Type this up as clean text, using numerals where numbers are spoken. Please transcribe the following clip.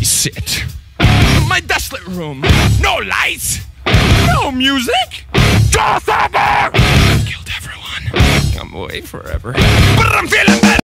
sit. My desolate room. No lights. No music. Just over. Killed everyone. I'm away forever. But I'm feeling better.